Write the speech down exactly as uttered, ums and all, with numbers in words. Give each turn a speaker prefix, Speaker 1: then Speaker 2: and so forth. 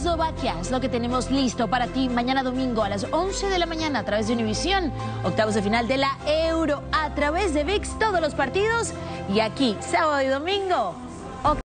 Speaker 1: Eslovaquia es lo que tenemos listo para ti mañana domingo a las once de la mañana a través de Univisión. Octavos de final de la Euro a través de ViX, todos los partidos. Y aquí, sábado y domingo,